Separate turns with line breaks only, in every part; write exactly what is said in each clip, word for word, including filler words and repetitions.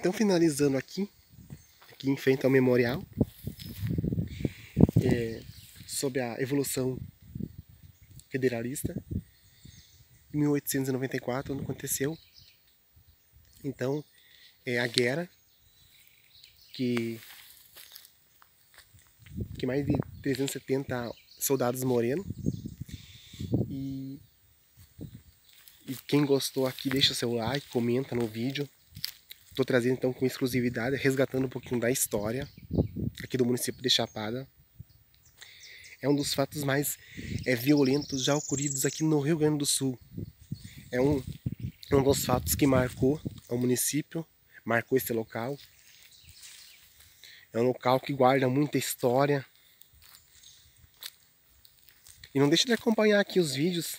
Então, finalizando aqui, aqui em frente ao memorial, é, sobre a evolução federalista, em mil oitocentos e noventa e quatro, quando aconteceu, então, é, a guerra, que, que mais de trezentos e setenta soldados morreram. E, e quem gostou aqui, deixa o seu like, comenta no vídeo. Estou trazendo então com exclusividade, resgatando um pouquinho da história aqui do município de Chapada. É um dos fatos mais é, violentos já ocorridos aqui no Rio Grande do Sul. É um, um dos fatos que marcou o município, marcou esse local. É um local que guarda muita história. E não deixe de acompanhar aqui os vídeos.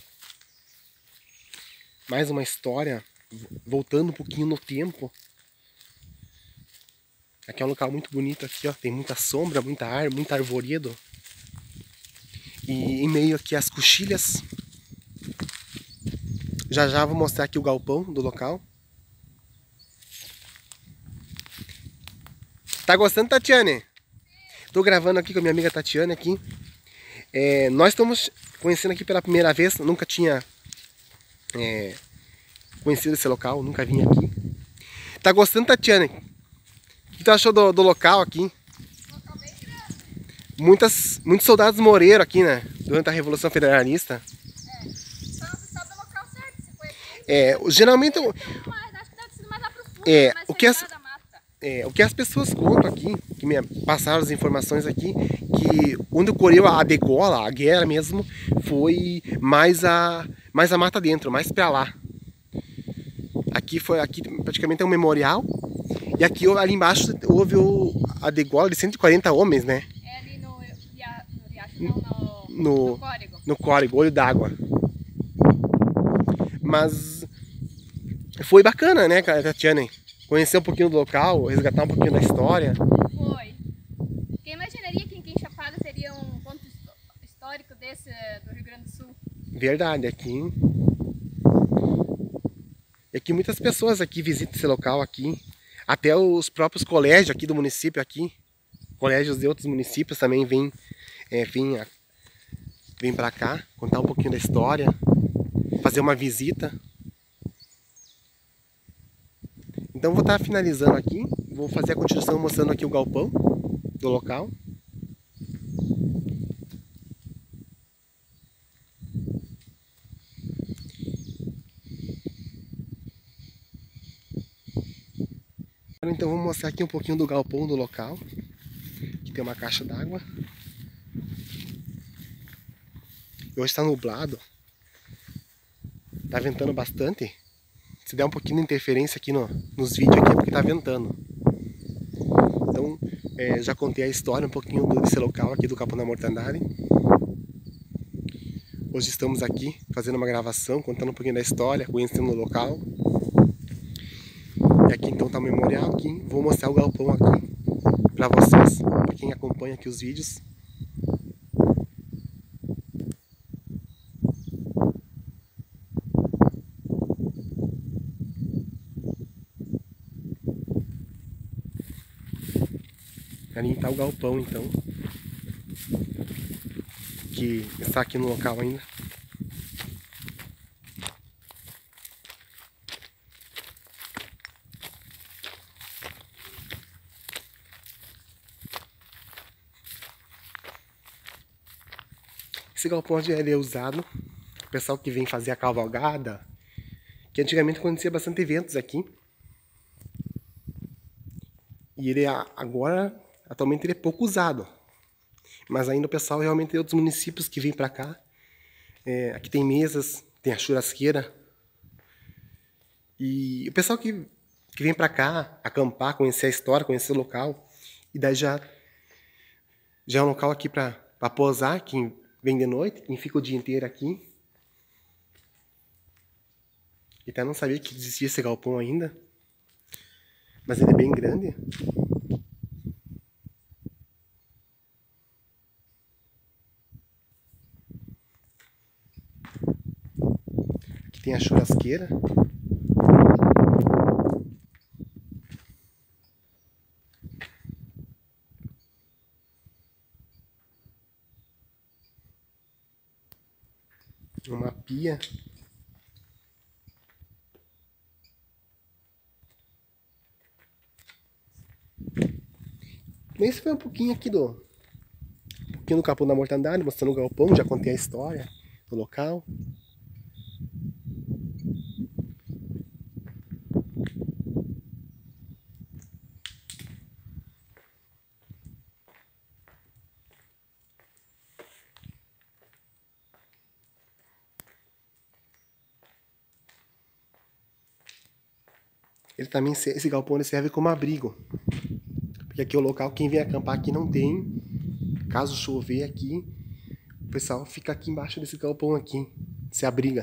Mais uma história, voltando um pouquinho no tempo. Aqui é um local muito bonito aqui, ó. Tem muita sombra, muita árvore, muito arvoredo. E em meio aqui às coxilhas. Já já vou mostrar aqui o galpão do local. Tá gostando, Tatiane? Tô gravando aqui com a minha amiga Tatiane aqui. É, nós estamos conhecendo aqui pela primeira vez. Nunca tinha é, conhecido esse local, nunca vim aqui. Tá gostando, Tatiane? O que tu achou do, do local aqui?
Local bem grande.
Muitas, muitos soldados morreram aqui, né? Durante a Revolução Federalista.
É, só não se sabe o local certo, se foi aqui.
É, geralmente...
Tem mais, acho que deve ser mais lá pro fundo,
É,
mais
o que as-
centrada a mata.
É, o que as pessoas contam aqui, que me passaram as informações aqui, que onde ocorreu a degola, a guerra mesmo, foi mais a, mais a mata dentro, mais pra lá. Aqui foi, aqui praticamente é um memorial, e aqui ali embaixo houve o, a degola de cento e quarenta homens, né?
É ali no, ria, no riacho, não, no,
No,
no córrego.
no córrego, olho d'água. Mas foi bacana, né, Tatiane? Conhecer um pouquinho do local, resgatar um pouquinho da história.
Foi. Quem imaginaria que em Chapada teria um ponto histórico desse do Rio Grande do Sul?
Verdade, aqui. E aqui muitas pessoas aqui visitam esse local aqui. Até os próprios colégios aqui do município aqui. Colégios de outros municípios também vêm é, vêm, vêm pra cá, contar um pouquinho da história, fazer uma visita. Então vou estar finalizando aqui, vou fazer a continuação mostrando aqui o galpão do local. Então vou mostrar aqui um pouquinho do galpão do local. Aqui tem uma caixa d'água. Hoje está nublado. Tá ventando bastante. Se der um pouquinho de interferência aqui no, nos vídeos aqui é porque tá ventando. Então é, já contei a história um pouquinho desse local aqui do Capão da Mortandade. Hoje estamos aqui fazendo uma gravação, contando um pouquinho da história, conhecendo o local. E aqui então tá o memorial aqui. Vou mostrar o galpão aqui pra vocês, pra quem acompanha aqui os vídeos. Ali tá o galpão então, que está aqui no local ainda. Esse galpão ele é usado, o pessoal que vem fazer a cavalgada, que antigamente acontecia bastante eventos aqui. E ele agora, atualmente ele é pouco usado. Mas ainda o pessoal realmente tem outros municípios que vêm pra cá. É, aqui tem mesas, tem a churrasqueira. E o pessoal que, que vem pra cá acampar, conhecer a história, conhecer o local. E daí já, já é um local aqui pra, pra posar, quem vem de noite, quem fica o dia inteiro aqui. E até não sabia que existia esse galpão ainda. Mas ele é bem grande. Aqui tem a churrasqueira. pia. Esse foi um pouquinho aqui do, um pouquinho do Capão da Mortandade, mostrando o galpão, já contei a história do local. Ele também, esse galpão ele serve como abrigo. Porque aqui é o local, quem vem acampar aqui não tem. Caso chover aqui, o pessoal fica aqui embaixo desse galpão aqui, se abriga.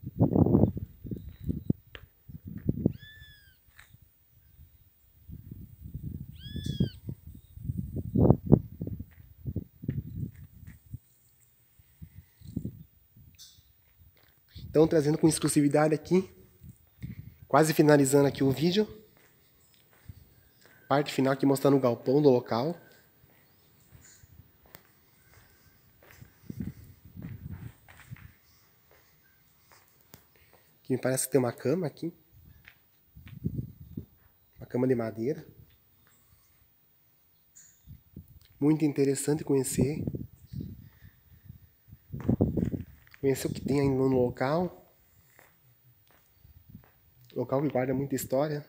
Então, trazendo com exclusividade aqui, quase finalizando aqui o vídeo. Parte final aqui mostrando o galpão do local. Aqui me parece ter uma cama aqui. Uma cama de madeira. Muito interessante conhecer. Conhecer o que tem ainda no local. Local que guarda muita história.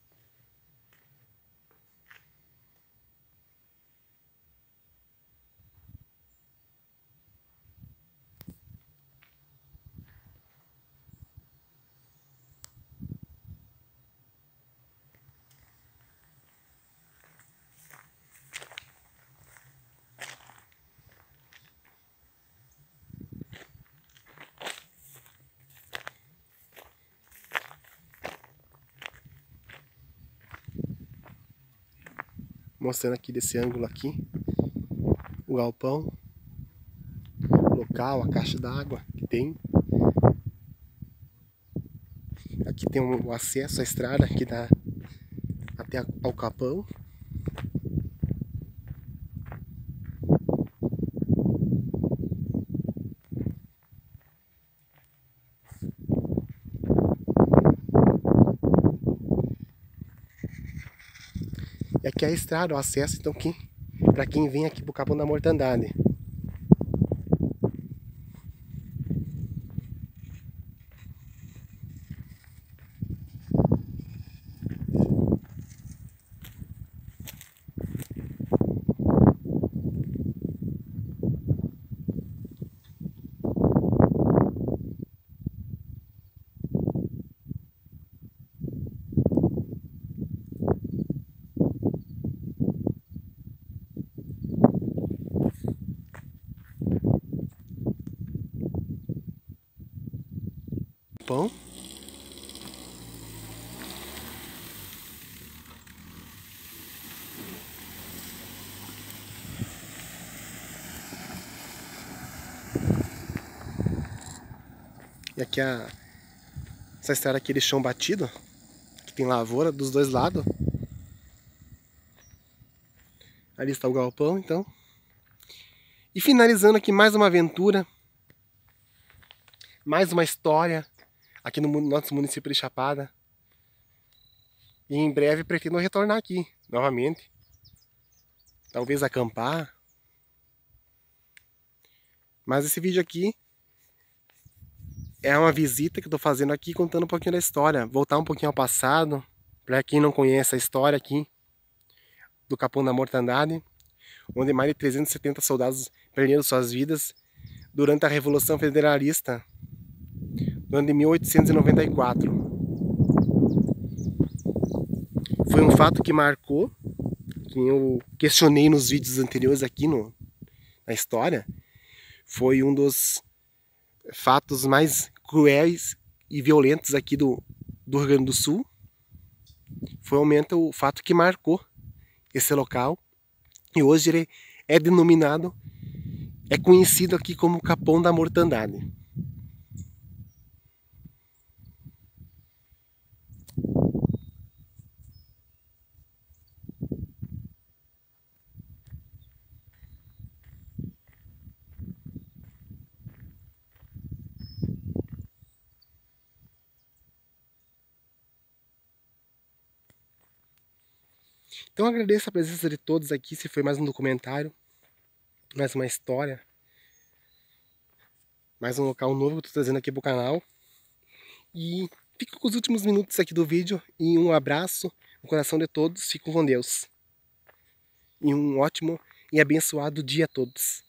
Mostrando aqui desse ângulo aqui, o galpão, o local, a caixa d'água que tem. Aqui tem o acesso à estrada que dá até ao capão. E aqui é a estrada, o acesso, então, para quem vem aqui pro Capão da Mortandade. Pão. E aqui a essa estrada aqui de chão batido, que tem lavoura dos dois lados. Ali está o galpão, então. E finalizando aqui mais uma aventura, mais uma história aqui no nosso município de Chapada. E em breve pretendo retornar aqui novamente. Talvez acampar. Mas esse vídeo aqui é uma visita que eu estou fazendo aqui, contando um pouquinho da história. Voltar um pouquinho ao passado, para quem não conhece a história aqui do Capão da Mortandade, onde mais de trezentos e setenta soldados perderam suas vidas durante a Revolução Federalista no ano de mil oitocentos e noventa e quatro. Foi um fato que marcou, que eu questionei nos vídeos anteriores aqui no, na história. Foi um dos fatos mais cruéis e violentos aqui do, do Rio Grande do Sul. Foi realmente o fato que marcou esse local. E hoje ele é denominado, é conhecido aqui como Capão da Mortandade. Então eu agradeço a presença de todos aqui. Esse foi mais um documentário, mais uma história, mais um local novo que eu estou trazendo aqui pro canal. E fico com os últimos minutos aqui do vídeo e um abraço no coração de todos. Fiquem com Deus. E um ótimo e abençoado dia a todos.